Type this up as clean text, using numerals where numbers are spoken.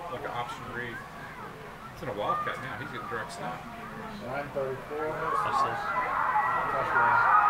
like an option read. It's in a wildcat now. He's getting direct snap. 9:34. Touchdown. Touchdown.